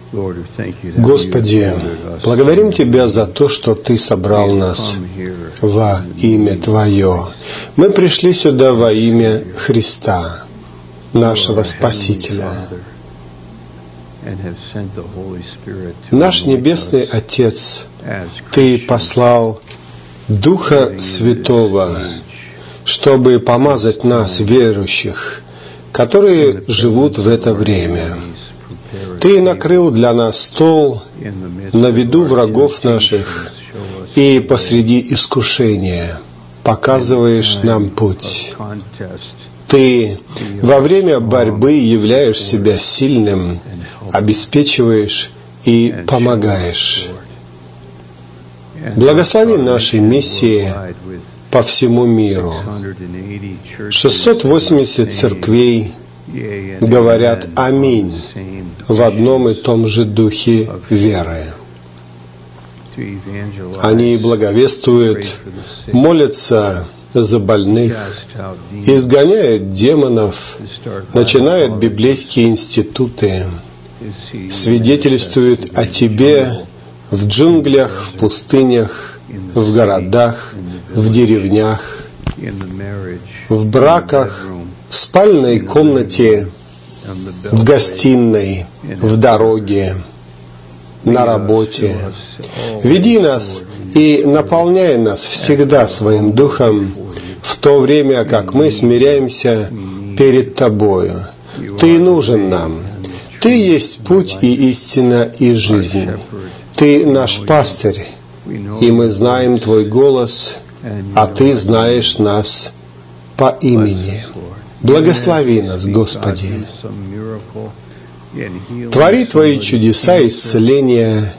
Господи, благодарим Тебя за то, что Ты собрал нас во имя Твое. Мы пришли сюда во имя Христа, нашего Спасителя. Наш Небесный Отец, Ты послал Духа Святого, чтобы помазать нас, верующих, которые живут в это время. Ты накрыл для нас стол на виду врагов наших и посреди искушения показываешь нам путь. Ты во время борьбы являешь себя сильным, обеспечиваешь и помогаешь. Благослови наши миссии по всему миру. 680 церквей говорят «Аминь» в одном и том же духе веры. Они благовествуют, молятся за больных, изгоняют демонов, начинают библейские институты, свидетельствуют о Тебе в джунглях, в пустынях, в городах, в деревнях, в браках, в спальной комнате, в гостиной, в дороге, на работе. Веди нас и наполняй нас всегда Своим Духом, в то время как мы смиряемся перед Тобою. Ты нужен нам. Ты есть путь и истина и жизнь. Ты наш пастырь, и мы знаем Твой голос, а Ты знаешь нас по имени. Благослови нас, Господи. Твори Твои чудеса исцеления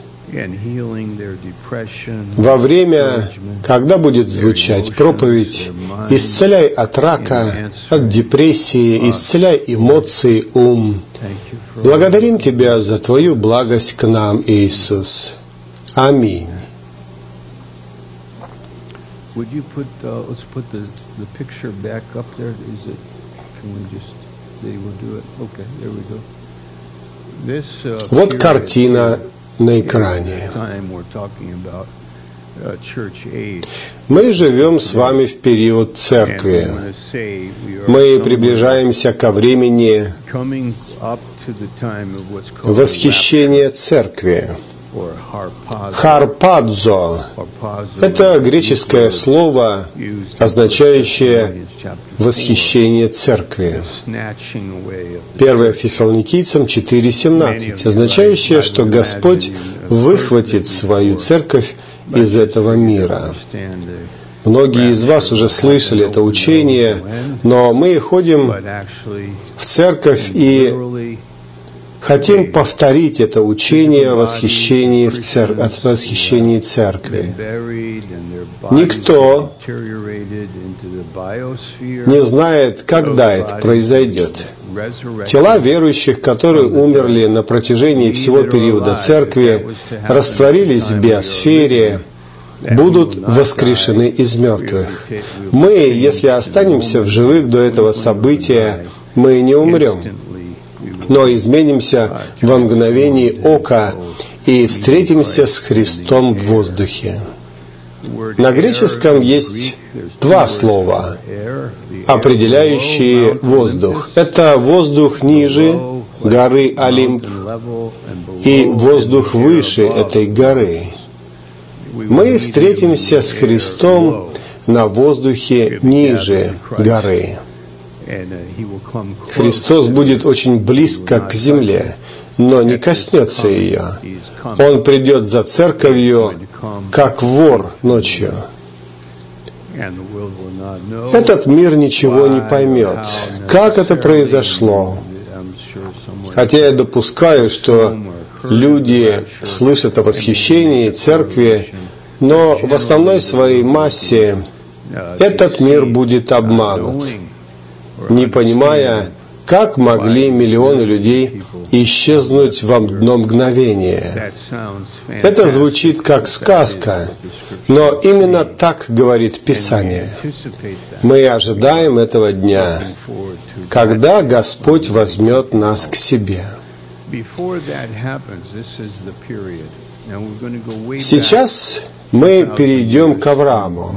во время, когда будет звучать проповедь. Исцеляй от рака, от депрессии, исцеляй эмоции, ум. Благодарим Тебя за Твою благость к нам, Иисус. Аминь. Вот картина на экране. Мы живем с вами в период церкви. Мы приближаемся ко времени восхищения церкви. Харпадзо – это греческое слово, означающее восхищение церкви. 1 Фессалоникийцам 4:17, означающее, что Господь выхватит свою церковь из этого мира. Многие из вас уже слышали это учение, но мы ходим в церковь и хотим повторить это учение о восхищении церкви. Никто не знает, когда это произойдет. Тела верующих, которые умерли на протяжении всего периода церкви, растворились в биосфере, будут воскрешены из мертвых. Мы, если останемся в живых до этого события, мы не умрем, но изменимся во мгновение ока и встретимся с Христом в воздухе. На греческом есть два слова, определяющие воздух. Это воздух ниже горы Олимп и воздух выше этой горы. Мы встретимся с Христом на воздухе ниже горы. Христос будет очень близко к земле, но не коснется ее. Он придет за церковью, как вор ночью. Этот мир ничего не поймет, как это произошло. Хотя я допускаю, что люди слышат о восхищении церкви, но в основной своей массе этот мир будет обманут, не понимая, как могли миллионы людей исчезнуть в одно мгновение. Это звучит как сказка, но именно так говорит Писание. Мы ожидаем этого дня, когда Господь возьмет нас к себе. Сейчас мы перейдем к Аврааму.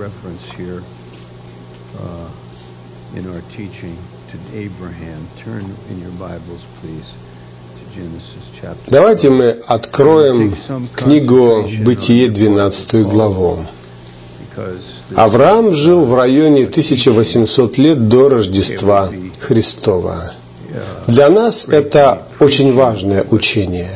Давайте мы откроем книгу Бытие, 12 главу. Авраам жил в районе 1800 лет до Рождества Христова. Для нас это очень важное учение.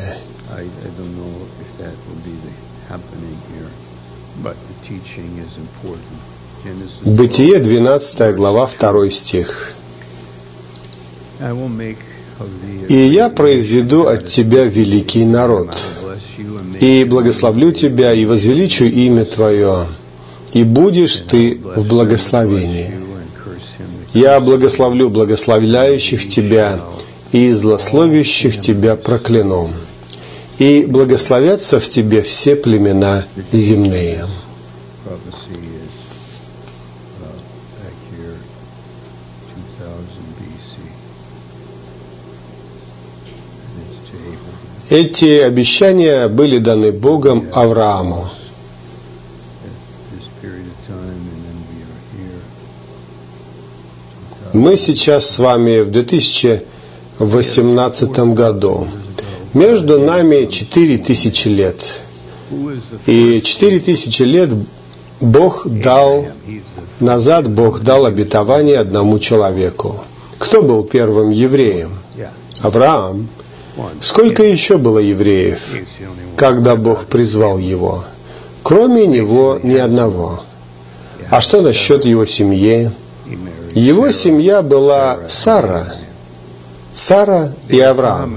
Бытие, 12 глава, 2 стих. «И я произведу от тебя великий народ, и благословлю тебя, и возвеличу имя твое, и будешь ты в благословении. Я благословлю благословляющих тебя, и злословящих тебя прокляну. И благословятся в тебе все племена земные». Эти обещания были даны Богом Аврааму. Мы сейчас с вами в 2018 году. Между нами 4000 лет. И 4000 лет Бог дал обетование одному человеку. Кто был первым евреем? Авраам. Сколько еще было евреев, когда Бог призвал его? Кроме него ни одного. А что насчет его семьи? Его семья была Сара и Авраам.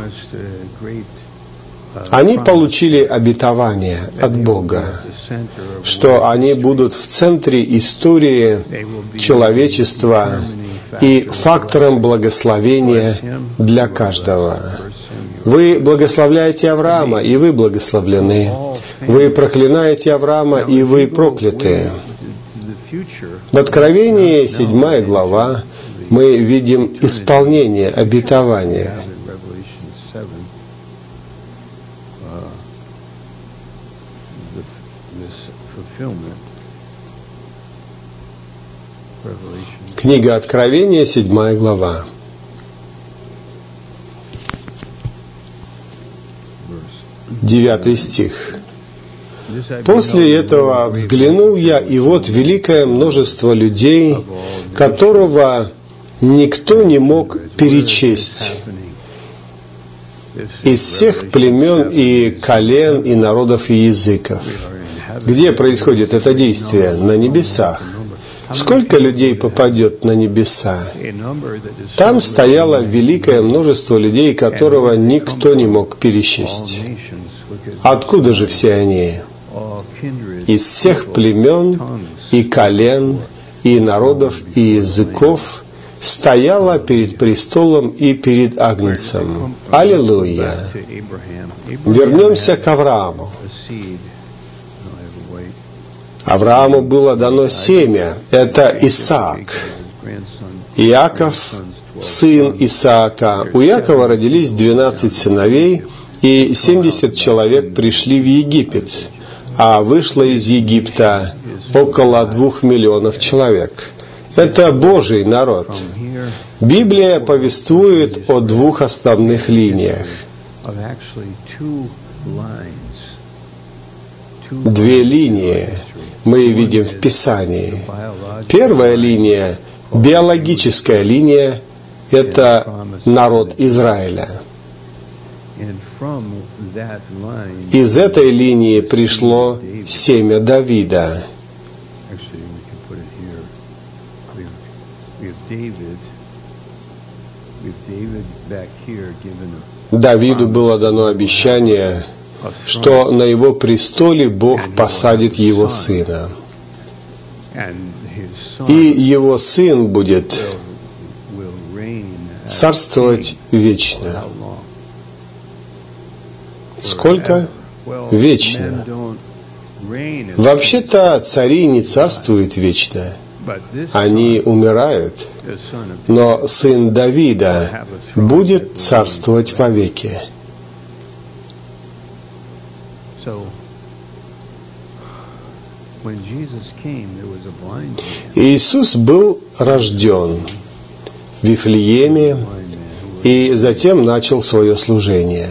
Они получили обетование от Бога, что они будут в центре истории человечества и фактором благословения для каждого. Вы благословляете Авраама, и вы благословлены. Вы проклинаете Авраама, и вы прокляты. В Откровении, 7 глава, мы видим исполнение обетования. Книга Откровения, 7 глава. 9 стих. «После этого взглянул я, и вот великое множество людей, которого никто не мог перечесть, из всех племен и колен, и народов, и языков». Где происходит это действие? На небесах. Сколько людей попадет на небеса? Там стояло великое множество людей, которого никто не мог пересчесть. Откуда же все они? Из всех племен и колен, и народов, и языков стояла перед престолом и перед Агнцем. Аллилуйя! Вернемся к Аврааму. Аврааму было дано семя, это Исаак. Иаков, сын Исаака. У Иакова родились 12 сыновей, и 70 человек пришли в Египет, а вышло из Египта около 2 миллионов человек. Это Божий народ. Библия повествует о 2 основных линиях. 2 линии мы видим в Писании. Первая линия, биологическая линия, это народ Израиля. Из этой линии пришло семя Давида. Давиду было дано обещание, что на его престоле Бог посадит его сына. И его сын будет царствовать вечно. Сколько? Вечно. Вообще-то цари не царствуют вечно. Они умирают. Но сын Давида будет царствовать вовеки. Иисус был рожден в Вифлееме и затем начал свое служение.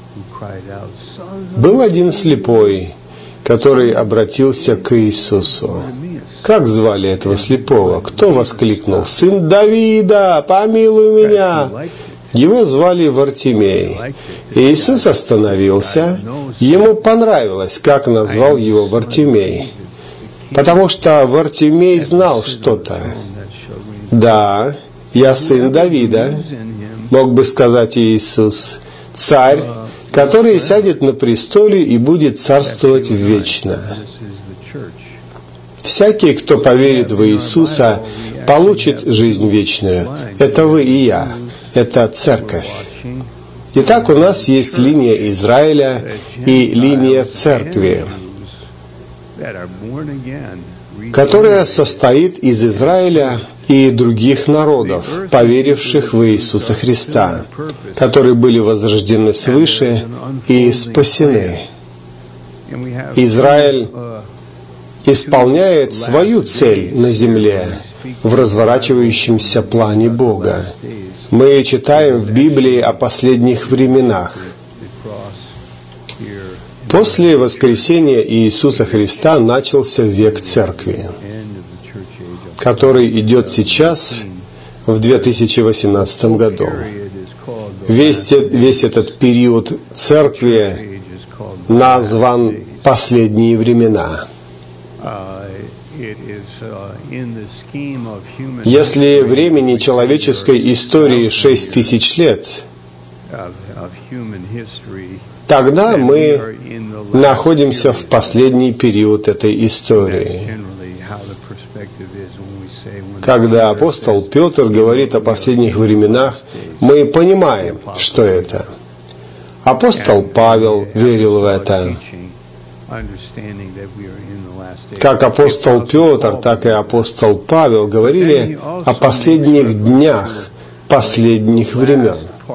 Был один слепой, который обратился к Иисусу. Как звали этого слепого? Кто воскликнул: «Сын Давида, помилуй меня!» Его звали Вартимей. Иисус остановился. Ему понравилось, как назвал его Вартимей, потому что Вартимей знал что-то. «Да, я сын Давида», мог бы сказать Иисус, «царь, который сядет на престоле и будет царствовать вечно». Всякий, кто поверит в Иисуса, получит жизнь вечную. Это вы и я. Это церковь. Итак, у нас есть линия Израиля и линия церкви, которая состоит из Израиля и других народов, поверивших в Иисуса Христа, которые были возрождены свыше и спасены. Израиль исполняет свою цель на земле в разворачивающемся плане Бога. Мы читаем в Библии о последних временах. После воскресения Иисуса Христа начался век Церкви, который идет сейчас, в 2018 году. Весь этот период Церкви назван «Последние времена». Если времени человеческой истории 6000 лет, тогда мы находимся в последний период этой истории. Когда апостол Петр говорит о последних временах, мы понимаем, что это. Апостол Павел верил в это. Как апостол Петр, так и апостол Павел говорили о последних днях, последних времен.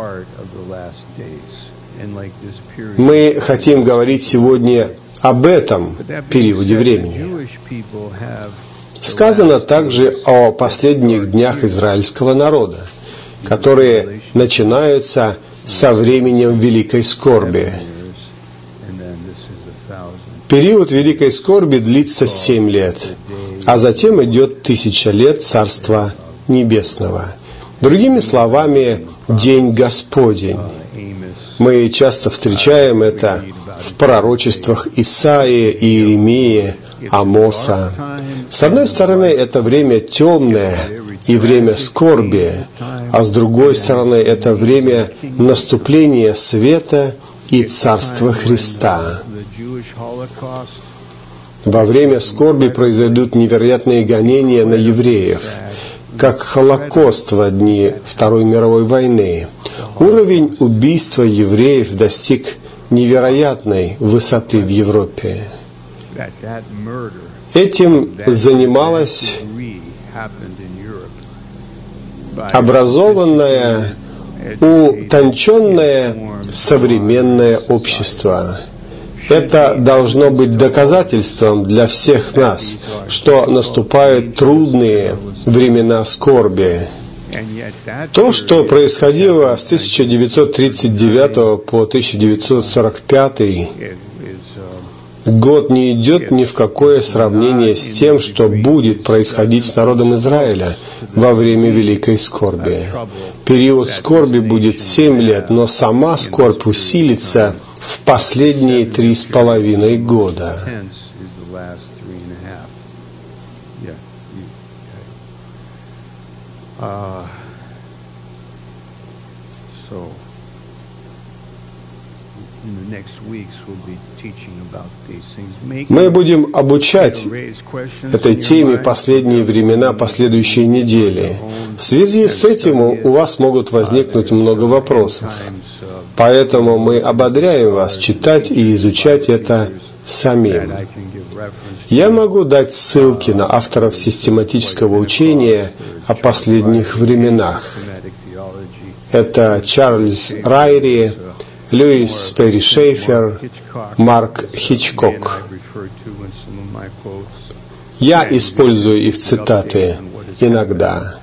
Мы хотим говорить сегодня об этом периоде времени. Сказано также о последних днях израильского народа, которые начинаются со временем Великой Скорби. Период Великой Скорби длится 7 лет, а затем идет 1000 лет Царства Небесного. Другими словами, День Господень. Мы часто встречаем это в пророчествах Исаии, Иеремии, Амоса. С одной стороны, это время темное и время скорби, а с другой стороны, это время наступления света и Царства Христа. Во время скорби произойдут невероятные гонения на евреев, как Холокост во дни Второй мировой войны. Уровень убийства евреев достиг невероятной высоты в Европе. Этим занималось образованное, утонченное современное общество. Это должно быть доказательством для всех нас, что наступают трудные времена скорби. То, что происходило с 1939 по 1945 год, не идет ни в какое сравнение с тем, что будет происходить с народом Израиля во время Великой Скорби. Период скорби будет 7 лет, но сама скорбь усилится в последние 3,5 года. Мы будем обучать этой теме последние времена, последующие недели. В связи с этим у вас могут возникнуть много вопросов. Поэтому мы ободряем вас читать и изучать это самим. Я могу дать ссылки на авторов систематического учения о последних временах. Это Чарльз Райри, Льюис Перри Шейфер, Марк Хичкок. Я использую их цитаты иногда.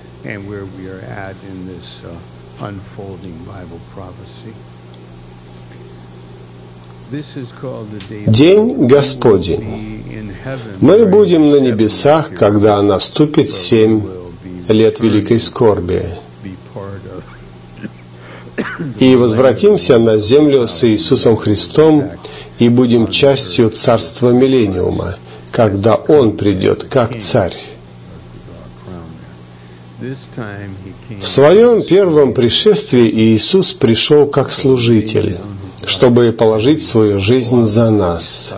День Господень. Мы будем на небесах, когда наступит 7 лет великой скорби. И возвратимся на землю с Иисусом Христом и будем частью Царства Миллениума, когда Он придет как Царь. В Своем первом пришествии Иисус пришел как служитель, чтобы положить свою жизнь за нас.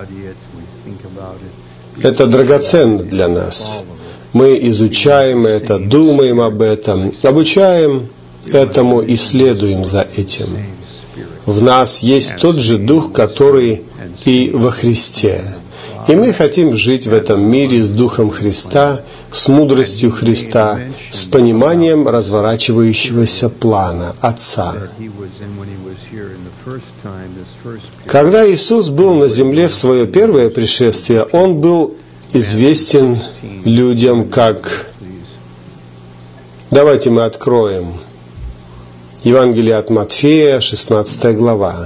Это драгоценно для нас. Мы изучаем это, думаем об этом, обучаем этому и следуем за этим. В нас есть тот же Дух, который и во Христе. И мы хотим жить в этом мире с Духом Христа, с мудростью Христа, с пониманием разворачивающегося плана Отца. Когда Иисус был на земле в свое первое пришествие, Он был известен людям как... Давайте мы откроем Евангелие от Матфея, 16 глава.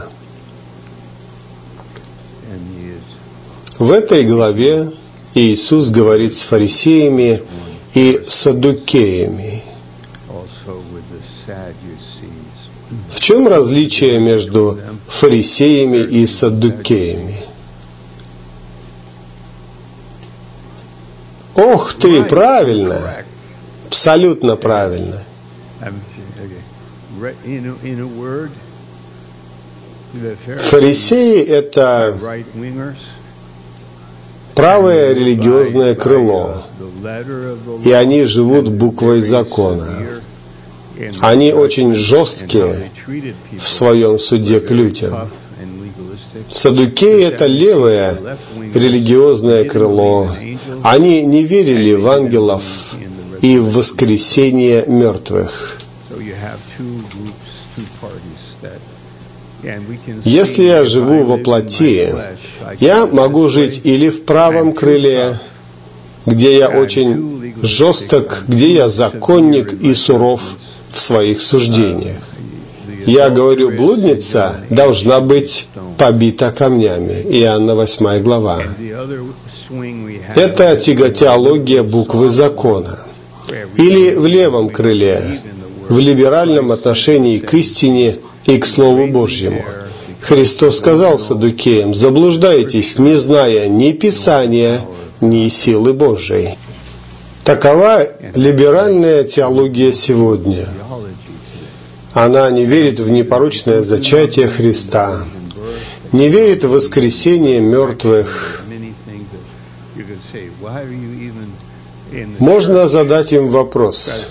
В этой главе Иисус говорит с фарисеями и саддукеями. В чем различие между фарисеями и саддукеями? Ох ты, правильно! Абсолютно правильно. Фарисеи – это правое религиозное крыло, и они живут буквой закона. Они очень жесткие в своем суде к людям. Саддукеи – это левое религиозное крыло. Они не верили в ангелов и в воскресение мертвых. Если я живу во плоти, я могу жить или в правом крыле, где я очень жесток, где я законник и суров в своих суждениях. Я говорю, блудница должна быть побита камнями. Иоанна 8 глава. Это тяготеология буквы закона. Или в левом крыле, в либеральном отношении к истине и к Слову Божьему. Христос сказал саддукеям: заблуждаетесь, не зная ни Писания, ни силы Божьей. Такова либеральная теология сегодня. Она не верит в непорочное зачатие Христа, не верит в воскресение мертвых. Можно задать им вопрос: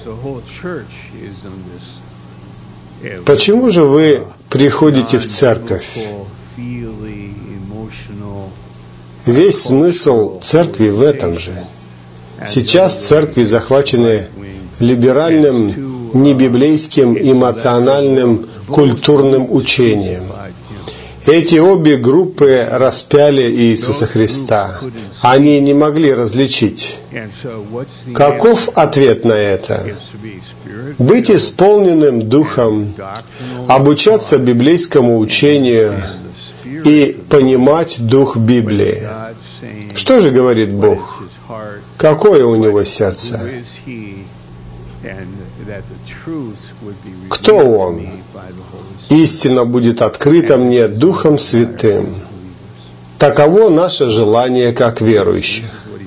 почему же вы приходите в церковь? Весь смысл церкви в этом же. Сейчас церкви захвачены либеральным, небиблейским, эмоциональным, культурным учением. Эти обе группы распяли Иисуса Христа. Они не могли различить. Каков ответ на это? Быть исполненным Духом, обучаться библейскому учению и понимать Дух Библии. Что же говорит Бог? Какое у Него сердце? Кто Он? Истина будет открыта мне Духом Святым. Таково наше желание как верующих.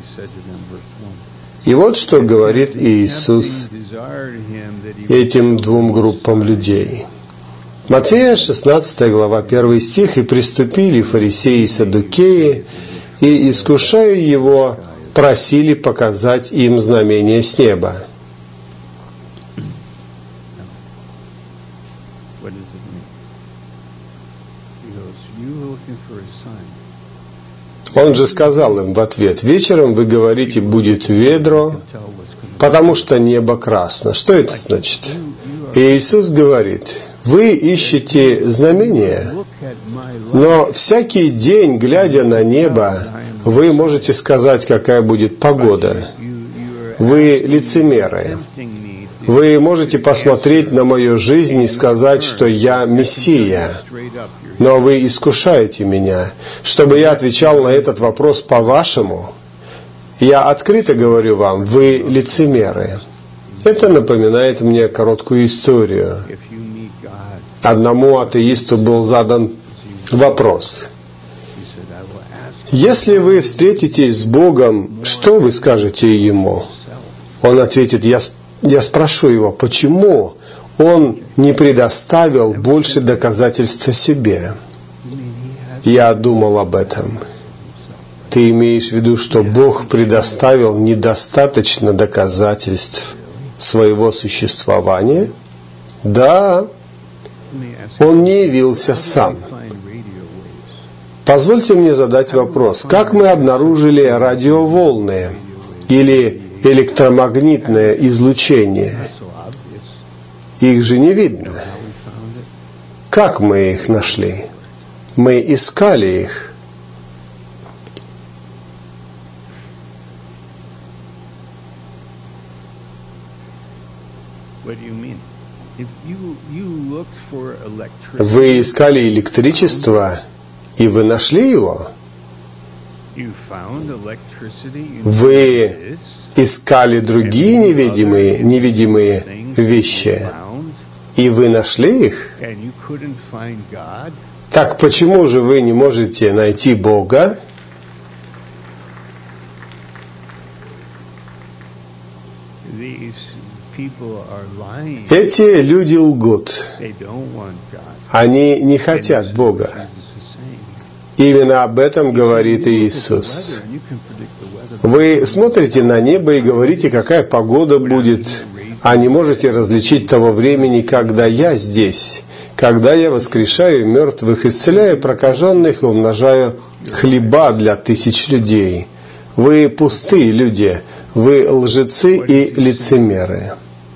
И вот что говорит Иисус этим двум группам людей. Матфея 16 глава 1 стих: «И приступили фарисеи и саддукеи, и, искушая Его, просили показать им знамение с неба». Он же сказал им в ответ: вечером вы говорите, будет ведро, потому что небо красно. Что это значит? И Иисус говорит: вы ищете знамения, Но всякий день, глядя на небо, вы можете сказать, какая будет погода. Вы лицемеры. Вы можете посмотреть на мою жизнь и сказать, что я Мессия. Но вы искушаете меня, чтобы я отвечал на этот вопрос по-вашему. Я открыто говорю вам, вы лицемеры. Это напоминает мне короткую историю. Одному атеисту был задан вопрос. Если вы встретитесь с Богом, что вы скажете Ему? Он ответит, я спрошу Его, почему Он не предоставил больше доказательств о себе? Я думал об этом. Ты имеешь в виду, что Бог предоставил недостаточно доказательств своего существования? Да. Он не явился сам. Позвольте мне задать вопрос. Как мы обнаружили радиоволны или электромагнитное излучение? Их же не видно. Как мы их нашли? Мы искали их. Вы искали электричество, и вы нашли его? Вы искали другие невидимые вещи, и вы нашли их? Так почему же вы не можете найти Бога? Эти люди лгут. Они не хотят Бога. Именно об этом говорит Иисус. Вы смотрите на небо и говорите, какая погода будет, а не можете различить того времени, когда я здесь, когда я воскрешаю мертвых, исцеляю прокаженных и умножаю хлеба для тысяч людей. Вы пустые люди, вы лжецы и лицемеры.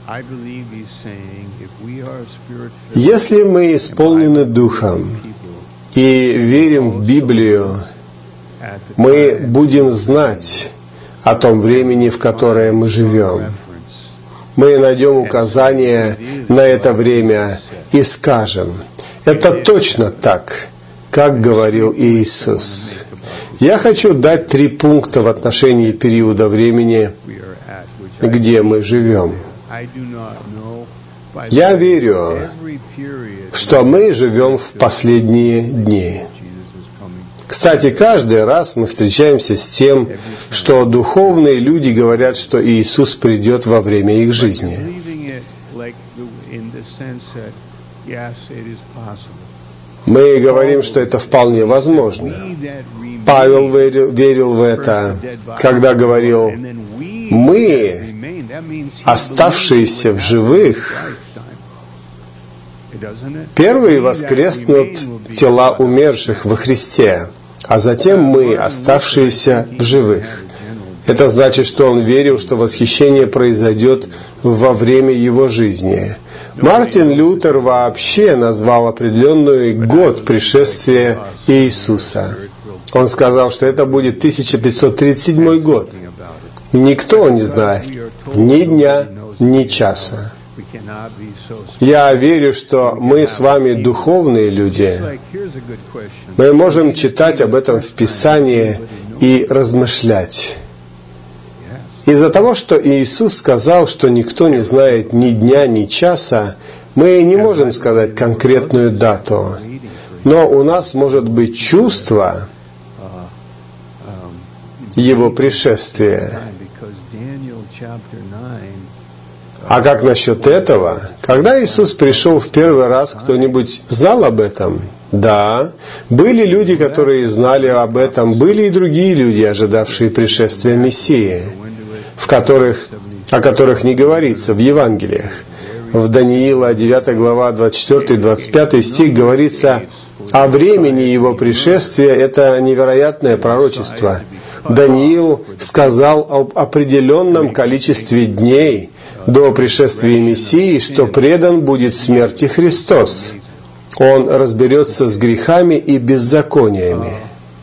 Если мы исполнены Духом и верим в Библию, мы будем знать о том времени, в которое мы живем. Мы найдем указания на это время и скажем, это точно так, как говорил Иисус. Я хочу дать 3 пункта в отношении периода времени, где мы живем. Я верю, что мы живем в последние дни. Кстати, каждый раз мы встречаемся с тем, что духовные люди говорят, что Иисус придет во время их жизни. Мы говорим, что это вполне возможно. Павел верил в это, когда говорил, мы, оставшиеся в живых, первые воскреснут тела умерших во Христе, а затем мы, оставшиеся в живых. Это значит, что он верил, что восхищение произойдет во время его жизни. Мартин Лютер вообще назвал определенный год пришествия Иисуса. Он сказал, что это будет 1537 год. Никто не знает ни дня, ни часа. Я верю, что мы с вами духовные люди. Мы можем читать об этом в Писании и размышлять. Из-за того, что Иисус сказал, что никто не знает ни дня, ни часа, мы не можем сказать конкретную дату. Но у нас может быть чувство Его пришествия. А как насчет этого? Когда Иисус пришел в первый раз, кто-нибудь знал об этом? Да. Были люди, которые знали об этом, были и другие люди, ожидавшие пришествия Мессии, о которых не говорится в Евангелиях. В Даниила 9 глава 24-25 стих говорится о времени Его пришествия. Это невероятное пророчество. Даниил сказал об определенном количестве дней до пришествия Мессии, что предан будет смерти Христос. Он разберется с грехами и беззакониями.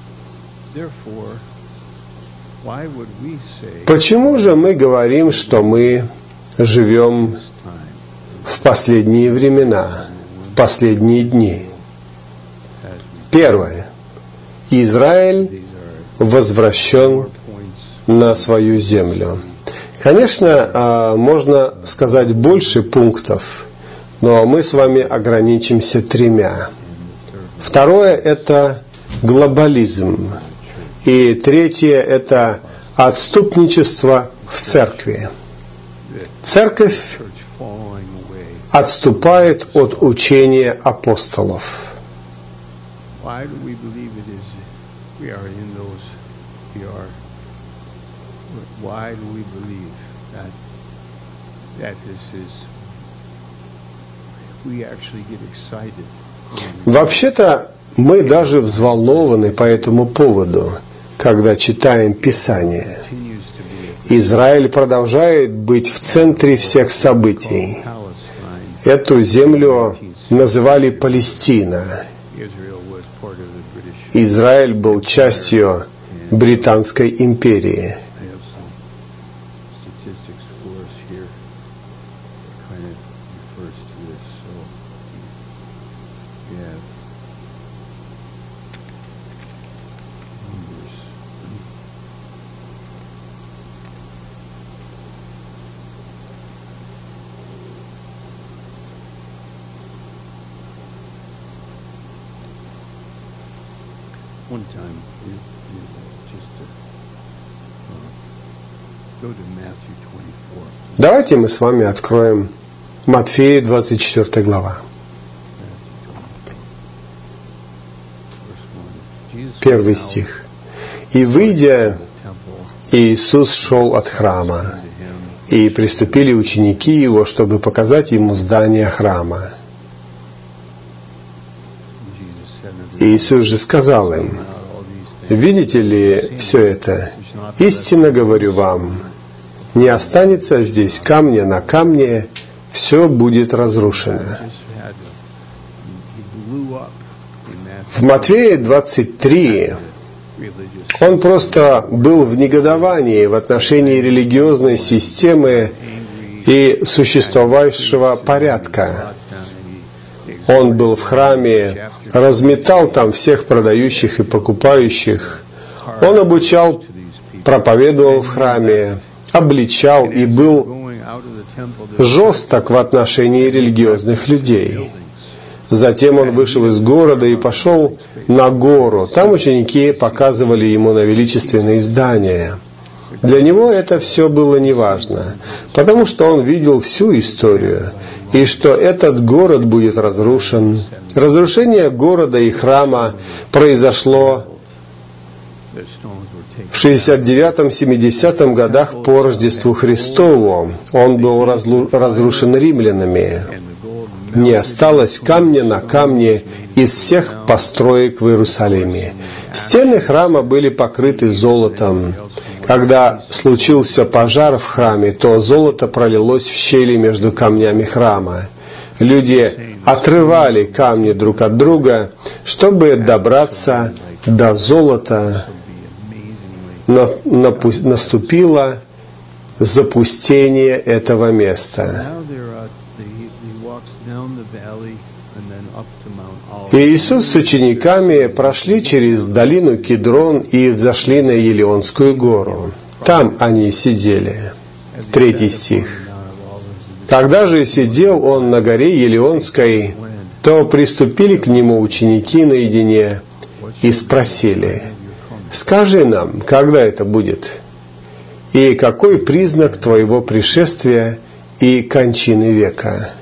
Почему же мы говорим, что мы живем в последние времена, в последние дни? Первое. Израиль возвращен на свою землю. Конечно, можно сказать больше пунктов, но мы с вами ограничимся 3. Второе – это глобализм. И третье – это отступничество в церкви. Церковь отступает от учения апостолов. Вообще-то мы даже взволнованы по этому поводу, когда читаем Писание. Израиль продолжает быть в центре всех событий. Эту землю называли Палестина. Израиль был частью Британской империи. Давайте мы с вами откроем Матфея 24 глава. 1 стих. «И выйдя, Иисус шел от храма, и приступили ученики Его, чтобы показать Ему здание храма. Иисус же сказал им: видите ли все это? Истинно говорю вам, не останется здесь камня на камне, все будет разрушено». В Матфея 23 он просто был в негодовании в отношении религиозной системы и существовавшего порядка. Он был в храме, разметал там всех продающих и покупающих. Он обучал, проповедовал в храме, обличал и был жесток в отношении религиозных людей. Затем он вышел из города и пошел на гору. Там ученики показывали ему на величественные здания. Для него это все было неважно, потому что он видел всю историю, и что этот город будет разрушен. Разрушение города и храма произошло в 69-70 годах по Рождеству Христову. Он был разрушен римлянами. Не осталось камня на камне из всех построек в Иерусалиме. Стены храма были покрыты золотом. Когда случился пожар в храме, то золото пролилось в щели между камнями храма. Люди отрывали камни друг от друга, чтобы добраться до золота. Но наступило запустение этого места. И Иисус с учениками прошли через долину Кидрон и взошли на Елеонскую гору. Там они сидели. 3 стих. Когда же сидел он на горе Елеонской, то приступили к нему ученики наедине и спросили: «Скажи нам, когда это будет? И какой признак твоего пришествия и кончины века?»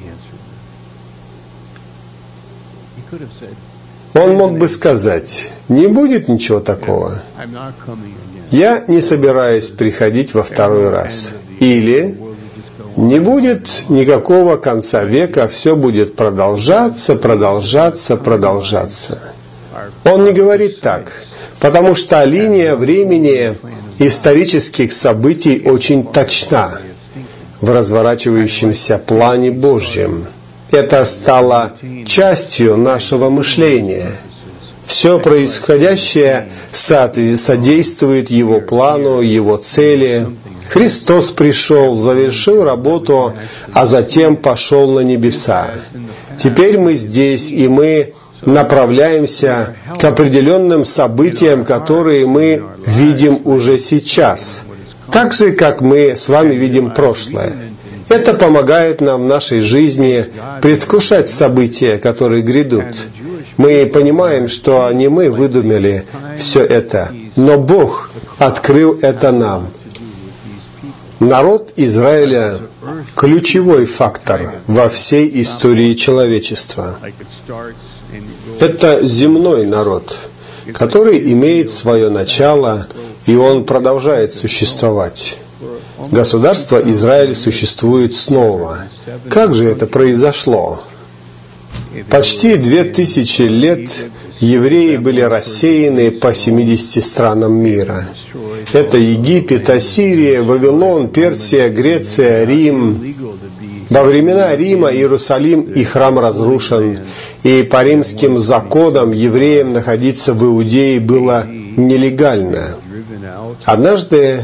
Он мог бы сказать: «Не будет ничего такого. Я не собираюсь приходить во второй раз». Или «Не будет никакого конца века, все будет продолжаться, продолжаться, продолжаться». Он не говорит так, потому что линия времени исторических событий очень точна в разворачивающемся плане Божьем. Это стало частью нашего мышления. Все происходящее содействует Его плану, Его цели. Христос пришел, завершил работу, а затем пошел на небеса. Теперь мы здесь, и мы направляемся к определенным событиям, которые мы видим уже сейчас, так же, как мы с вами видим прошлое. Это помогает нам в нашей жизни предвкушать события, которые грядут. Мы понимаем, что не мы выдумали все это, но Бог открыл это нам. Народ Израиля – ключевой фактор во всей истории человечества. Это земной народ, который имеет свое начало, и он продолжает существовать. Государство Израиль существует снова. Как же это произошло? Почти 2000 лет евреи были рассеяны по 70 странам мира. Это Египет, Ассирия, Вавилон, Персия, Греция, Рим. Во времена Рима Иерусалим и храм разрушен, и по римским законам евреям находиться в Иудее было нелегально. Однажды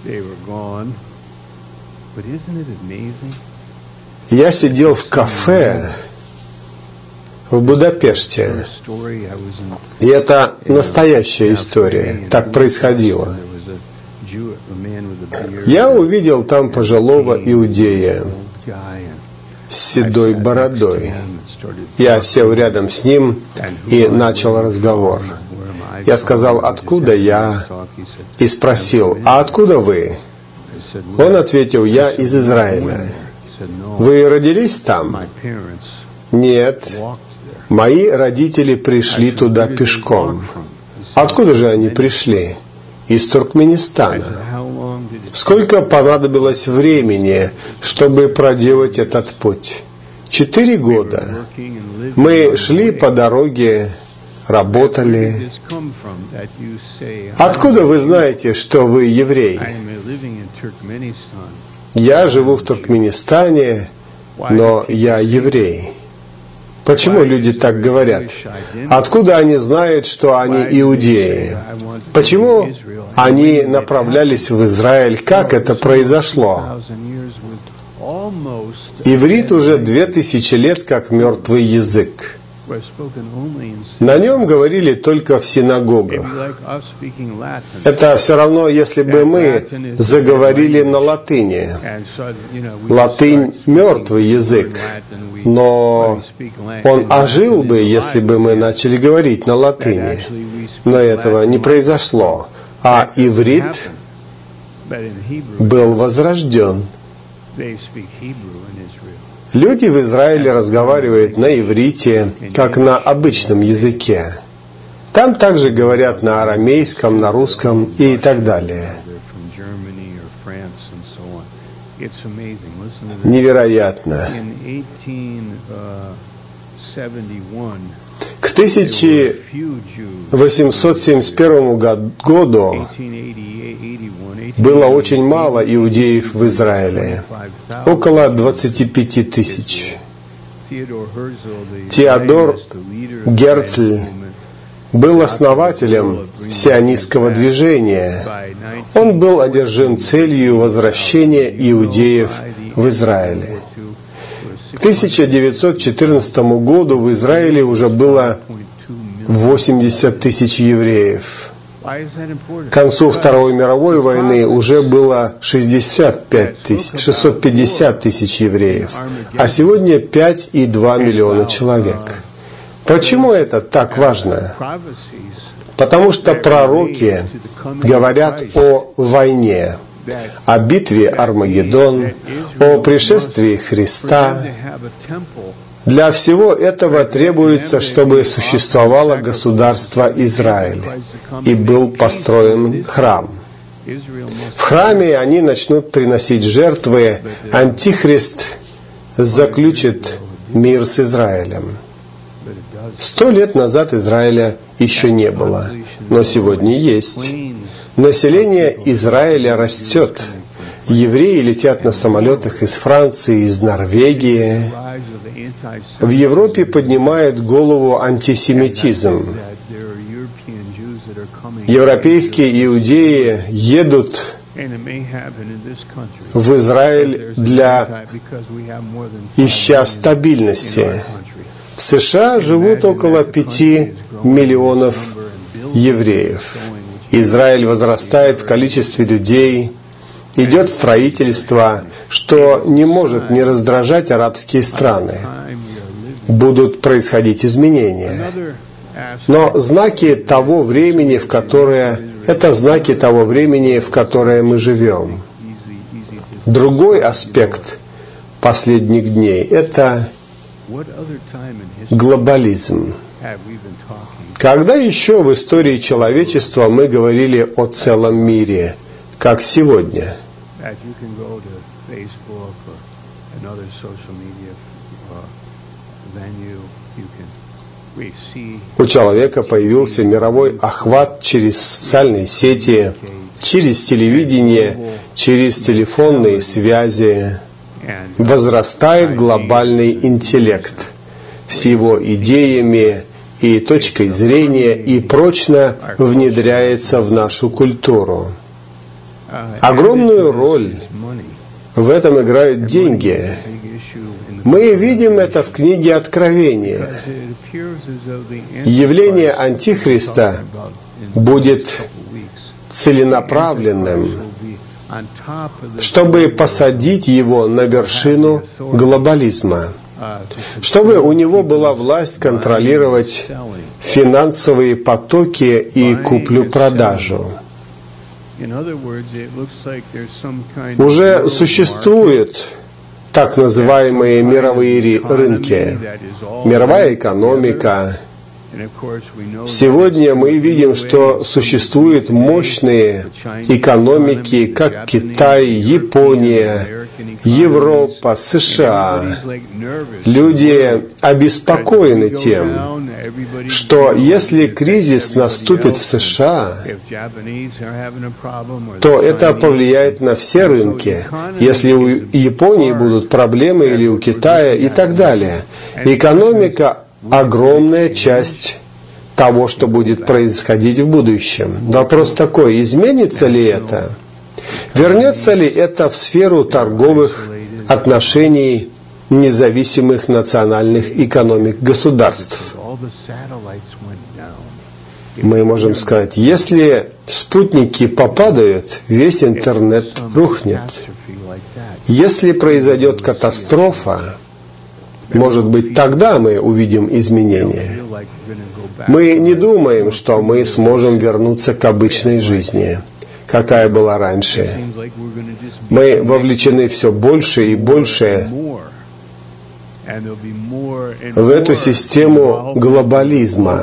я сидел в кафе в Будапеште, и это настоящая история, так происходило. Я увидел там пожилого иудея с седой бородой. Я сел рядом с ним и начал разговор. Я сказал, откуда я? И спросил, а откуда вы? Он ответил, я из Израиля. Вы родились там? Нет. Мои родители пришли туда пешком. Откуда же они пришли? Из Туркменистана. Сколько понадобилось времени, чтобы проделать этот путь? 4 года. Мы шли по дороге, работали. Откуда вы знаете, что вы еврей? Я живу в Туркменистане, но я еврей. Почему люди так говорят? Откуда они знают, что они иудеи? Почему они направлялись в Израиль? Как это произошло? Иврит уже 2000 лет как мертвый язык. На нем говорили только в синагогах. Это все равно, если бы мы заговорили на латыни. Латынь – мертвый язык, но он ожил бы, если бы мы начали говорить на латыни. Но этого не произошло. А иврит был возрожден. Люди в Израиле разговаривают на иврите, как на обычном языке. Там также говорят на арамейском, на русском и так далее. Невероятно. К 1871 году было очень мало иудеев в Израиле, около 25 тысяч. Теодор Герцль был основателем сионистского движения. Он был одержим целью возвращения иудеев в Израиле. К 1914 году в Израиле уже было 80 тысяч евреев. К концу Второй мировой войны уже было 650 тысяч евреев, а сегодня 5,2 миллиона человек. Почему это так важно? Потому что пророки говорят о войне, о битве Армагеддон, о пришествии Христа. Для всего этого требуется, чтобы существовало государство Израиль и был построен храм. В храме они начнут приносить жертвы, Антихрист заключит мир с Израилем. 100 лет назад Израиля еще не было, но сегодня есть. Население Израиля растет. Евреи летят на самолетах из Франции, из Норвегии. В Европе поднимает голову антисемитизм. Европейские иудеи едут в Израиль ища стабильности. В США живут около 5 миллионов евреев. Израиль возрастает в количестве людей, идет строительство, что не может не раздражать арабские страны. Будут происходить изменения. Но знаки того времени, это знаки того времени, в которое мы живем. Другой аспект последних дней – это глобализм. Когда еще в истории человечества мы говорили о целом мире, как сегодня? У человека появился мировой охват через социальные сети, через телевидение, через телефонные связи. Возрастает глобальный интеллект с его идеями и точкой зрения и прочно внедряется в нашу культуру. Огромную роль в этом играют деньги. Мы видим это в книге Откровения. Явление Антихриста будет целенаправленным, чтобы посадить его на вершину глобализма, чтобы у него была власть контролировать финансовые потоки и куплю-продажу. Уже существуют так называемые мировые рынки, мировая экономика. Сегодня мы видим, что существуют мощные экономики, как Китай, Япония, Европа, США. Люди обеспокоены тем, что если кризис наступит в США, то это повлияет на все рынки. Если у Японии будут проблемы или у Китая и так далее. Экономика – огромная часть того, что будет происходить в будущем. Вопрос такой, изменится ли это? Вернется ли это в сферу торговых отношений независимых национальных экономик государств? Мы можем сказать, если спутники попадают, весь интернет рухнет. Если произойдет катастрофа, может быть, тогда мы увидим изменения. Мы не думаем, что мы сможем вернуться к обычной жизни, какая была раньше. Мы вовлечены все больше и больше в эту систему глобализма.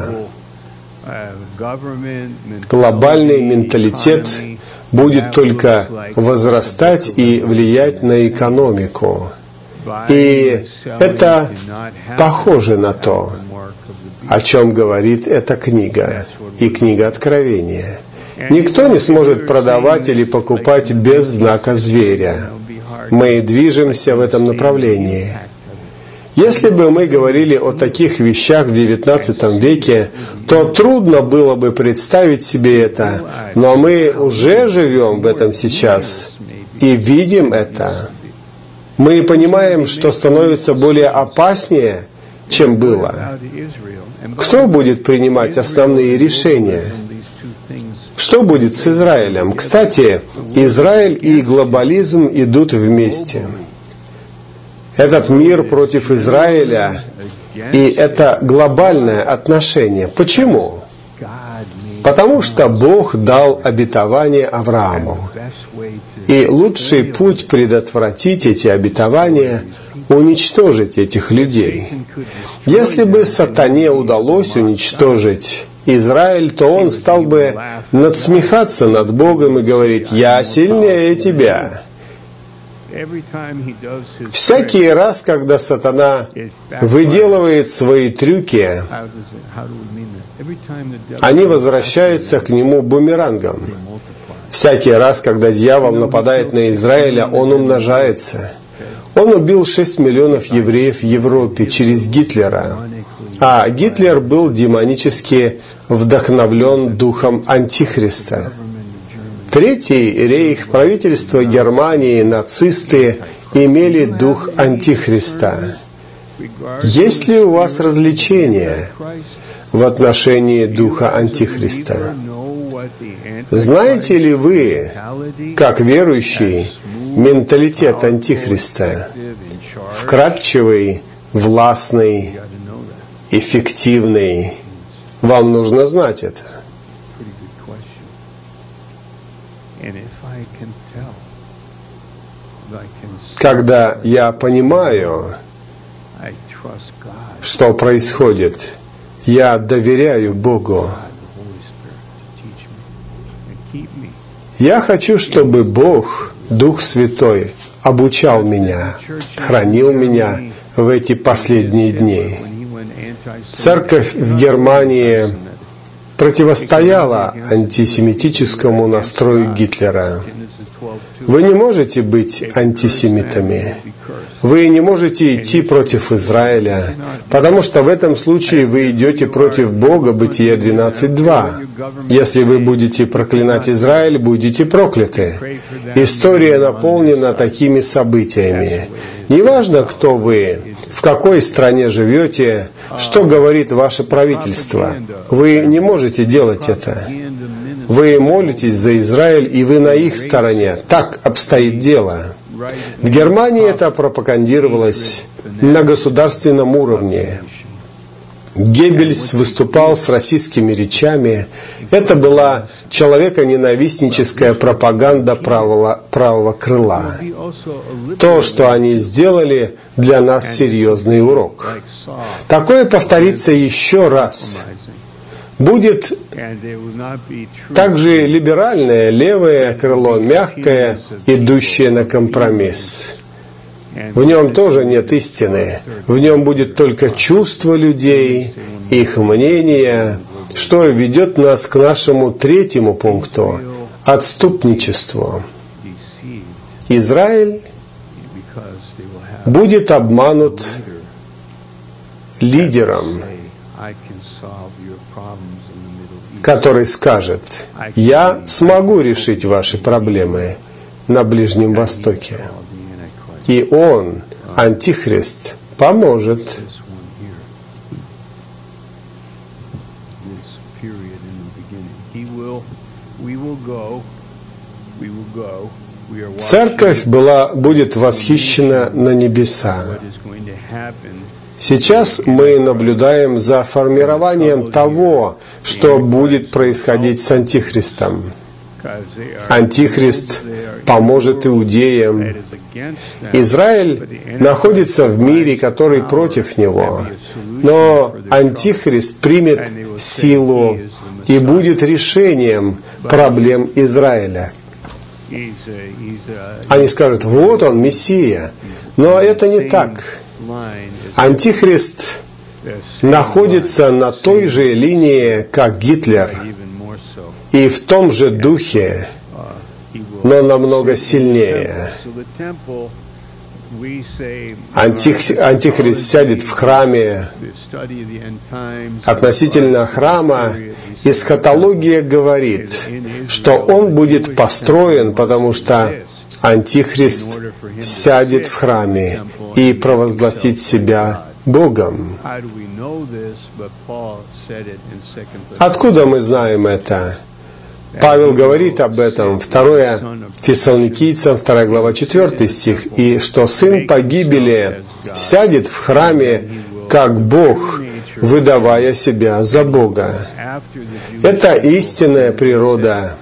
Глобальный менталитет будет только возрастать и влиять на экономику. И это похоже на то, о чем говорит эта книга и книга Откровения. Никто не сможет продавать или покупать без знака зверя. Мы движемся в этом направлении. Если бы мы говорили о таких вещах в XIX веке, то трудно было бы представить себе это, но мы уже живем в этом сейчас и видим это. Мы понимаем, что становится более опаснее, чем было. Кто будет принимать основные решения? Что будет с Израилем? Кстати, Израиль и глобализм идут вместе. Этот мир против Израиля, и это глобальное отношение. Почему? Потому что Бог дал обетование Аврааму. И лучший путь предотвратить эти обетования – уничтожить этих людей. Если бы сатане удалось уничтожить Израиль, то он стал бы надсмехаться над Богом и говорить: «Я сильнее тебя». Всякий раз, когда сатана выделывает свои трюки, они возвращаются к нему бумерангом. Всякий раз, когда дьявол нападает на Израиля, он умножается. Он убил 6 миллионов евреев в Европе через Гитлера. А Гитлер был демонически вдохновлен духом Антихриста. Третий рейх, правительство Германии, нацисты имели дух Антихриста. Есть ли у вас развлечения в отношении духа Антихриста? Знаете ли вы, как верующий, менталитет Антихриста? Вкрадчивый, властный, эффективный. Вам нужно знать это. Когда я понимаю, что происходит, я доверяю Богу. Я хочу, чтобы Бог, Дух Святой, обучал меня, хранил меня в эти последние дни. Церковь в Германии противостояла антисемитическому настрою Гитлера. Вы не можете быть антисемитами. Вы не можете идти против Израиля, потому что в этом случае вы идете против Бога, Бытие 12:2. Если вы будете проклинать Израиль, будете прокляты. История наполнена такими событиями. Неважно, кто вы, в какой стране живете, что говорит ваше правительство, вы не можете делать это. Вы молитесь за Израиль, и вы на их стороне. Так обстоит дело. В Германии это пропагандировалось на государственном уровне. Геббельс выступал с расистскими речами. Это была человеконенавистническая пропаганда правого крыла. То, что они сделали, для нас серьезный урок. Такое повторится еще раз. Будет также либеральное, левое крыло, мягкое, идущее на компромисс. В нем тоже нет истины. В нем будет только чувство людей, их мнение, что ведет нас к нашему третьему пункту – отступничеству. Израиль будет обманут лидером, который скажет: «Я смогу решить ваши проблемы на Ближнем Востоке». И он, Антихрист, поможет. Церковь будет восхищена на небеса. Сейчас мы наблюдаем за формированием того, что будет происходить с Антихристом. Антихрист поможет иудеям. Израиль находится в мире, который против него. Но Антихрист примет силу и будет решением проблем Израиля. Они скажут: вот он, Мессия. Но это не так. Антихрист находится на той же линии, как Гитлер, и в том же духе, но намного сильнее. Антихрист сядет в храме. Относительно храма эсхатология говорит, что он будет построен, потому что Антихрист сядет в храме и провозгласит себя Богом. Откуда мы знаем это? Павел говорит об этом, 2 Фессалоникийцам, 2 глава, 4 стих, и что сын погибели сядет в храме, как Бог, выдавая себя за Бога. Это истинная природа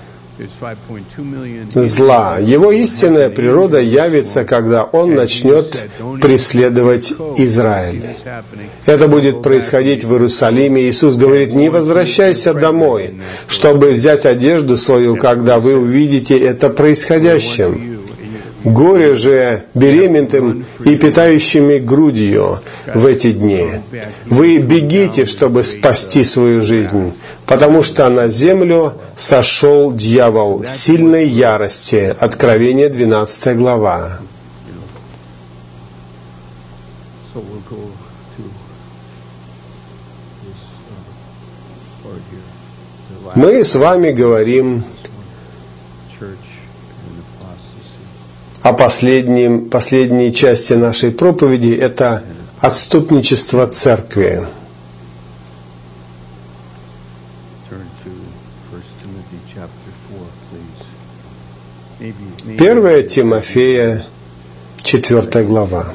зла. Его истинная природа явится, когда он начнет преследовать Израиль. Это будет происходить в Иерусалиме. Иисус говорит: не возвращайся домой, чтобы взять одежду свою, когда вы увидите это происходящим. Горе же беременным и питающими грудью в эти дни. Вы бегите, чтобы спасти свою жизнь, потому что на землю сошел дьявол сильной ярости. Откровение 12 глава. Мы с вами говорим о последней части нашей проповеди. Это отступничество церкви. 1 Тимофея, 4 глава.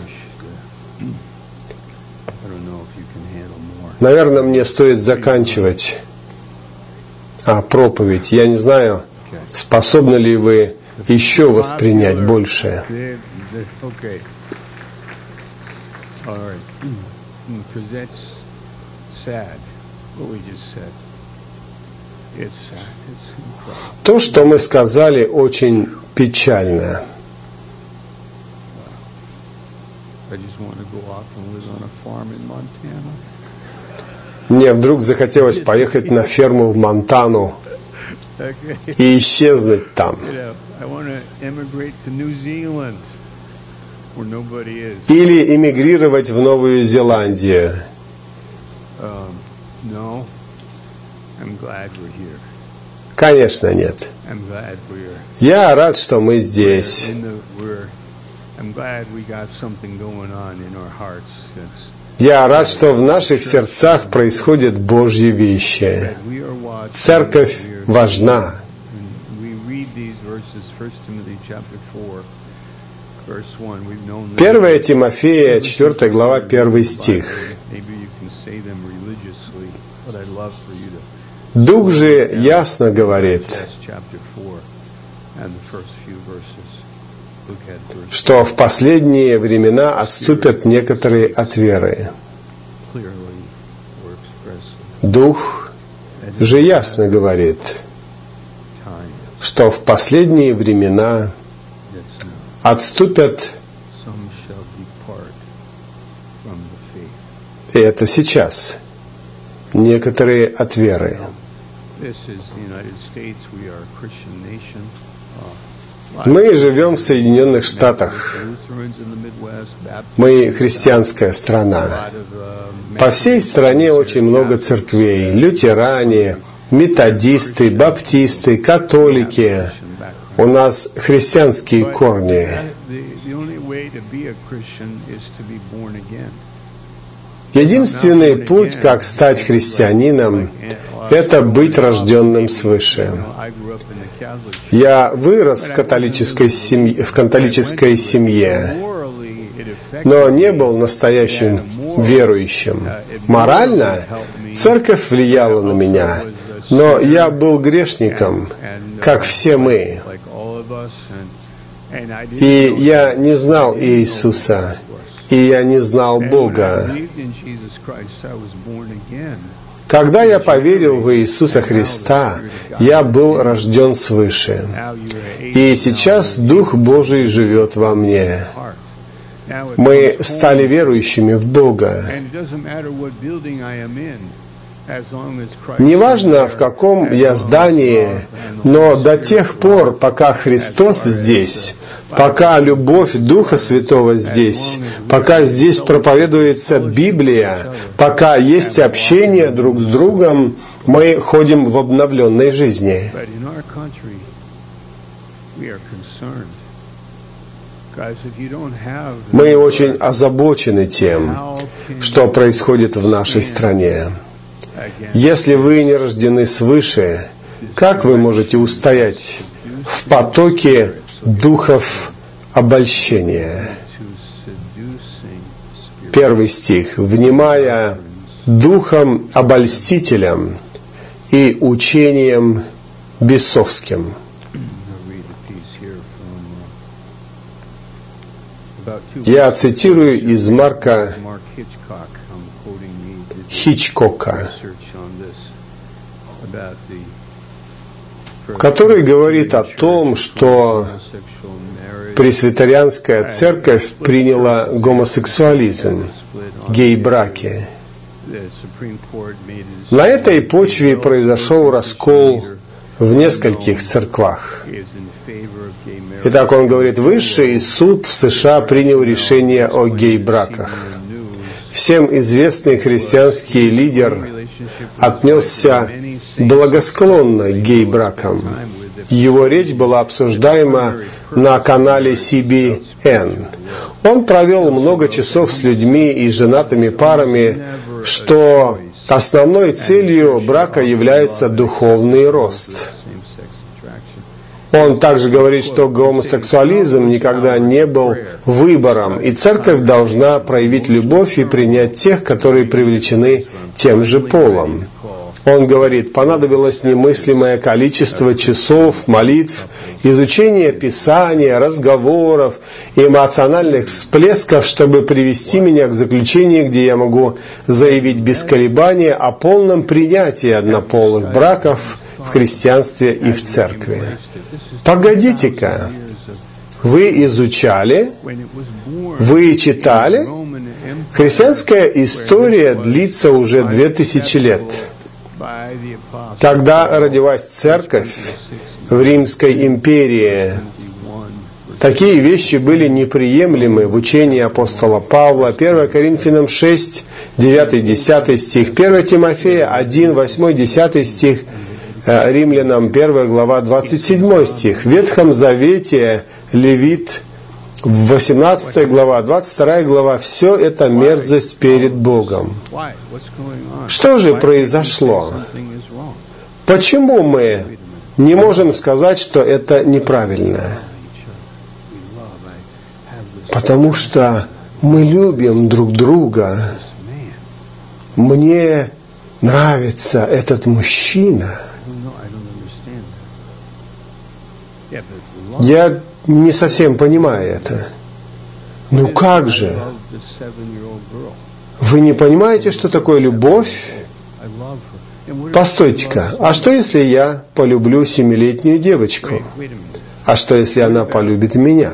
Наверное, мне стоит заканчивать проповедь. Я не знаю, способны ли вы еще воспринять больше. То, что мы сказали, очень печально. Мне вдруг захотелось поехать на ферму в Монтану и исчезнуть там. Или эмигрировать в Новую Зеландию. Конечно, нет. Я рад, что мы здесь. Я рад, что в наших сердцах происходят Божьи вещи. Церковь важна. 1 Тимофея, 4 глава, 1 стих. Дух же ясно говорит, что в последние времена отступят некоторые от веры. Дух же ясно говорит, что в последние времена отступят, и это сейчас, некоторые от веры. Мы живем в Соединенных Штатах. Мы христианская страна. По всей стране очень много церквей. Лютеране, методисты, баптисты, католики. У нас христианские корни. Единственный путь, как стать христианином, это быть рожденным свыше. Я вырос в католической семье, но не был настоящим верующим. Морально церковь влияла на меня, но я был грешником, как все мы. И я не знал Иисуса, и я не знал Бога. Когда я поверил в Иисуса Христа, я был рожден свыше. И сейчас Дух Божий живет во мне. Мы стали верующими в Бога. Неважно, в каком я здании, но до тех пор, пока Христос здесь, пока любовь Духа Святого здесь, пока здесь проповедуется Библия, пока есть общение друг с другом, мы ходим в обновленной жизни. Мы очень озабочены тем, что происходит в нашей стране. Если вы не рождены свыше, как вы можете устоять в потоке духов обольщения? 1 стих. «Внимая духом обольстителям и учением бесовским». Я цитирую из Марка Хичкока, который говорит о том, что пресвитерианская церковь приняла гомосексуализм, гей-браки. На этой почве произошел раскол в нескольких церквах. Итак, он говорит, высший суд в США принял решение о гей-браках. Всем известный христианский лидер отнесся благосклонна к гей-бракам. Его речь была обсуждаема на канале CBN. Он провел много часов с людьми и женатыми парами, что основной целью брака является духовный рост. Он также говорит, что гомосексуализм никогда не был выбором, и церковь должна проявить любовь и принять тех, которые привлечены тем же полом. Он говорит, понадобилось немыслимое количество часов, молитв, изучения Писания, разговоров и эмоциональных всплесков, чтобы привести меня к заключению, где я могу заявить без колебания о полном принятии однополых браков в христианстве и в церкви. Погодите-ка, вы изучали, вы читали? Христианская история длится уже 2000 лет. Когда родилась церковь в Римской империи, такие вещи были неприемлемы в учении апостола Павла. 1 Коринфянам 6, 9-10 стих, 1 Тимофея 1, 8-10 стих, Римлянам 1 глава 27 стих, в Ветхом Завете Левит 18 глава, 22 глава, все это мерзость перед Богом. Что же произошло? Почему мы не можем сказать, что это неправильно? Потому что мы любим друг друга. Мне нравится этот мужчина. Я не совсем понимаю это. Ну как же? Вы не понимаете, что такое любовь? Постойте-ка, а что если я полюблю 7-летнюю девочку? А что если она полюбит меня?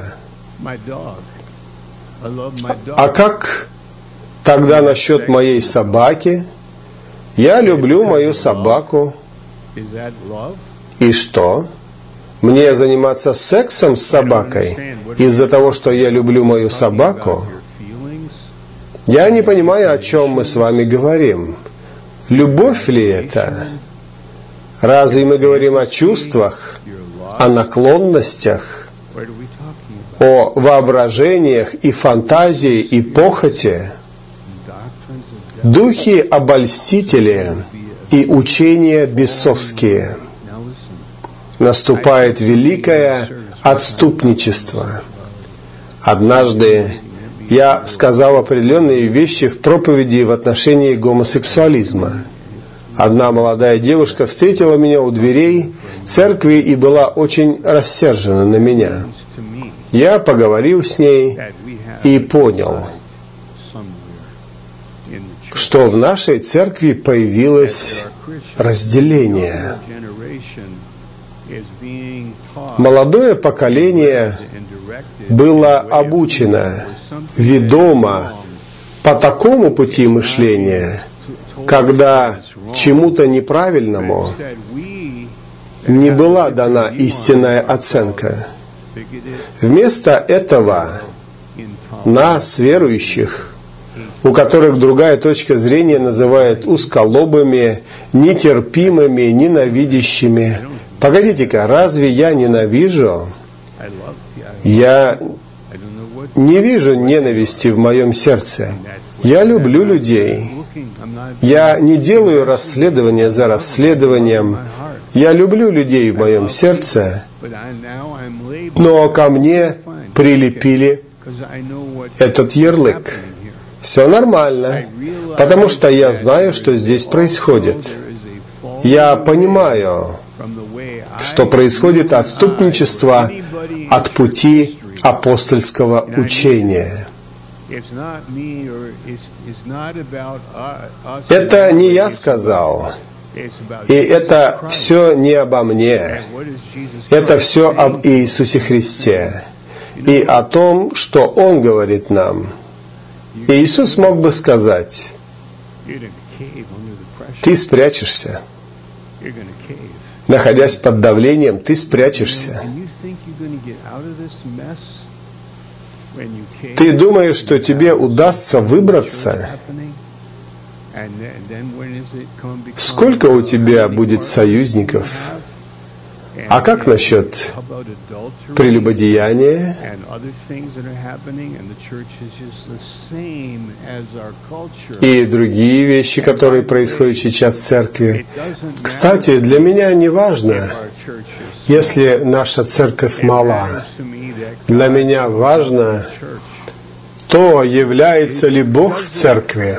А как тогда насчет моей собаки? Я люблю мою собаку. И что? Мне заниматься сексом с собакой из-за того, что я люблю мою собаку? Я не понимаю, о чем мы с вами говорим. Любовь ли это? Разве мы говорим о чувствах, о наклонностях, о воображениях и фантазии и похоти? Духи обольстители и учения бесовские. Наступает великое отступничество. Однажды я сказал определенные вещи в проповеди в отношении гомосексуализма. Одна молодая девушка встретила меня у дверей церкви и была очень рассержена на меня. Я поговорил с ней и понял, что в нашей церкви появилось разделение. Молодое поколение было обучено, ведомо по такому пути мышления, когда чему-то неправильному не была дана истинная оценка. Вместо этого нас, верующих, у которых другая точка зрения, называют узколобыми, нетерпимыми, ненавидящими. Погодите-ка, разве я ненавижу? Я не вижу ненависти в моем сердце. Я люблю людей. Я не делаю расследования за расследованием. Я люблю людей в моем сердце, но ко мне прилепили этот ярлык. Все нормально, потому что я знаю, что здесь происходит. Я понимаю, что происходит отступничество от пути апостольского учения. Это не я сказал, и это все не обо мне. Это все об Иисусе Христе и о том, что Он говорит нам. Иисус мог бы сказать: ты спрячешься. Находясь под давлением, ты спрячешься. Ты думаешь, что тебе удастся выбраться Сколько у тебя будет союзников? А как насчет прелюбодеяния? И другие вещи, которые происходят сейчас в церкви. Кстати, для меня не важно, если наша церковь мала. Для меня важно, то является ли Бог в церкви.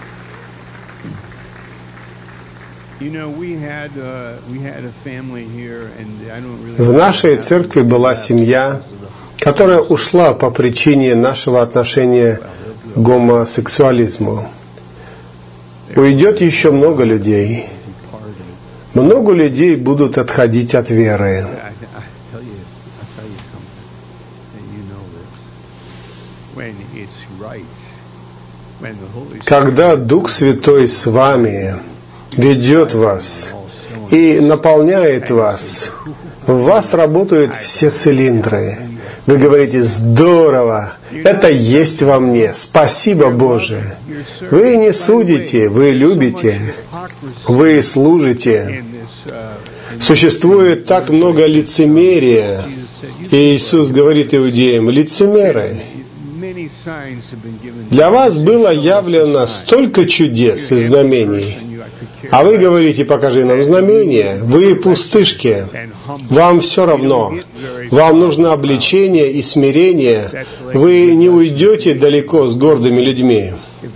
В нашей церкви была семья, которая ушла по причине нашего отношения к гомосексуализму. Уйдет еще много людей. Много людей будут отходить от веры. Когда Дух Святой с вами ведет вас и наполняет вас, в вас работают все цилиндры. Вы говорите: здорово, это есть во мне, спасибо Боже. Вы не судите, вы любите, вы служите. Существует так много лицемерия. И Иисус говорит иудеям: лицемеры, для вас было явлено столько чудес и знамений, а вы говорите: покажи нам знамения. Вы пустышки, вам все равно. Вам нужно обличение и смирение. Вы не уйдете далеко с гордыми людьми.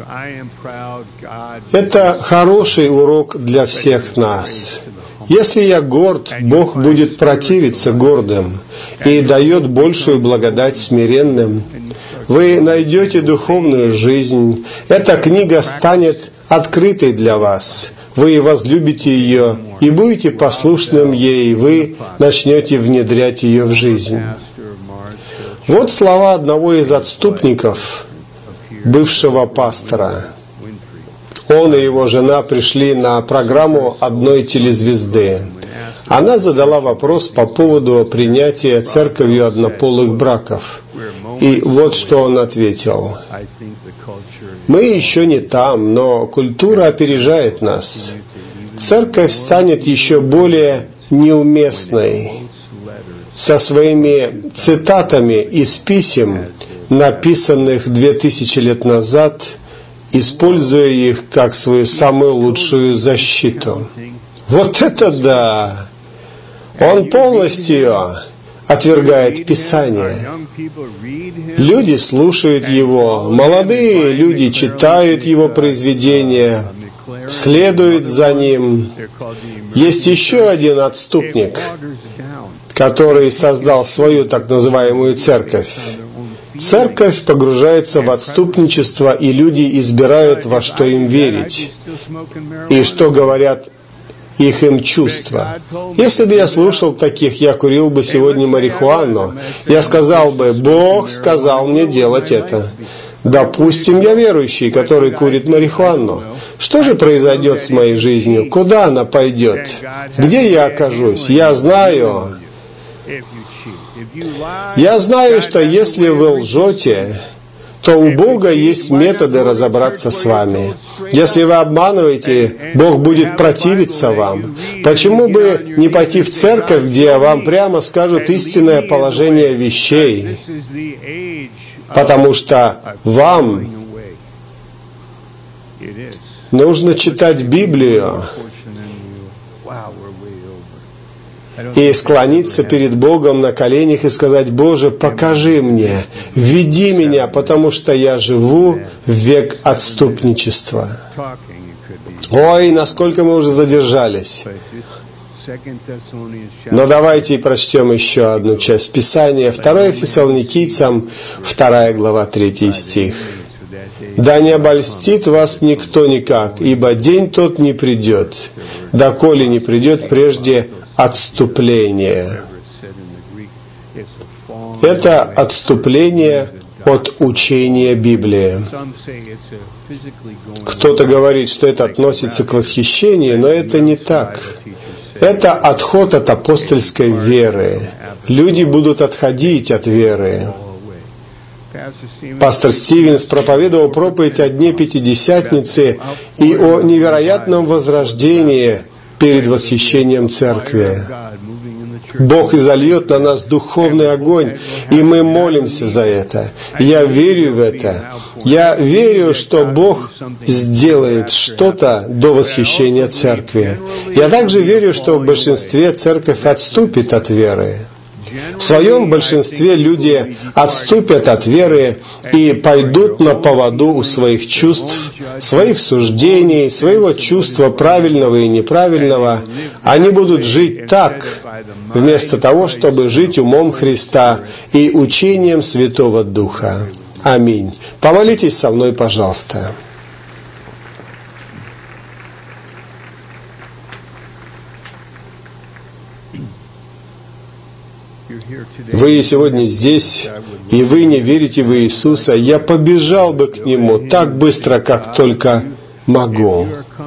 Это хороший урок для всех нас. Если я горд, Бог будет противиться гордым и дает большую благодать смиренным. Вы найдете духовную жизнь. Эта книга станет открытой для вас. Вы возлюбите ее и будете послушным ей. Вы начнете внедрять ее в жизнь. Вот слова одного из отступников, бывшего пастора. Он и его жена пришли на программу одной телезвезды. Она задала вопрос по поводу принятия церковью однополых браков. И вот что он ответил: мы еще не там, но культура опережает нас. Церковь станет еще более неуместной, со своими цитатами из писем, написанных 2000 лет назад, используя их как свою самую лучшую защиту. Вот это да! Он полностью отвергает Писание. Люди слушают его, молодые люди читают его произведения, следуют за ним. Есть еще один отступник, который создал свою так называемую церковь. Церковь погружается в отступничество, и люди избирают, во что им верить, и что говорят им чувства. Если бы я слушал таких, я курил бы сегодня марихуану. Я сказал бы: Бог сказал мне делать это. Допустим, я верующий, который курит марихуану. Что же произойдет с моей жизнью? Куда она пойдет? Где я окажусь? Я знаю, что если вы лжете, то у Бога есть методы разобраться с вами. Если вы обманываете, Бог будет противиться вам. Почему бы не пойти в церковь, где вам прямо скажут истинное положение вещей? Потому что вам нужно читать Библию и склониться перед Богом на коленях и сказать: Боже, покажи мне, веди меня, потому что я живу в век отступничества. Ой, насколько мы уже задержались. Но давайте прочтем еще одну часть Писания. 2 Фессалоникийцам, 2 глава, 3 стих. «Да не обольстит вас никто никак, ибо день тот не придет, доколе не придет прежде отступление». Это отступление от учения Библии. Кто-то говорит, что это относится к восхищению, но это не так. Это отход от апостольской веры. Люди будут отходить от веры. Пастор Стивенс проповедовал проповедь о Дне Пятидесятницы и о невероятном возрождении перед восхищением Церкви. Бог изольет на нас духовный огонь, и мы молимся за это. Я верю в это. Я верю, что Бог сделает что-то до восхищения Церкви. Я также верю, что в большинстве Церковь отступит от веры. В своем большинстве люди отступят от веры и пойдут на поводу у своих чувств, своих суждений, своего чувства правильного и неправильного. Они будут жить так, вместо того, чтобы жить умом Христа и учением Святого Духа. Аминь. Помолитесь со мной, пожалуйста. Вы сегодня здесь, и вы не верите в Иисуса. Я побежал бы к Нему так быстро, как только могу.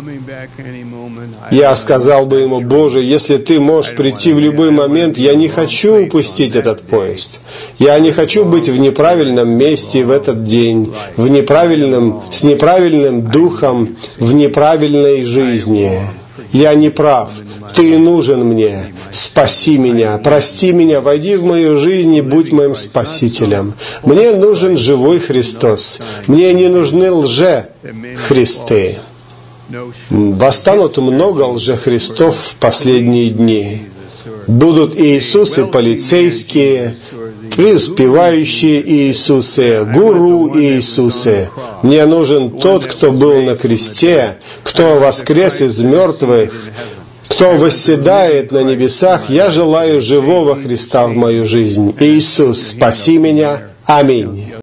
Я сказал бы Ему: Боже, если Ты можешь прийти в любой момент, я не хочу упустить этот поезд. Я не хочу быть в неправильном месте в этот день, с неправильным духом, в неправильной жизни. Я не прав. Ты нужен мне. Спаси меня, прости меня, войди в мою жизнь и будь моим Спасителем. Мне нужен живой Христос. Мне не нужны лже-христы. Восстанут много лже-христов в последние дни. Будут Иисусы полицейские, преуспевающие Иисусы, гуру Иисусы. Мне нужен тот, кто был на кресте, кто воскрес из мертвых, кто восседает на небесах. Я желаю живого Христа в мою жизнь. Иисус, спаси меня. Аминь.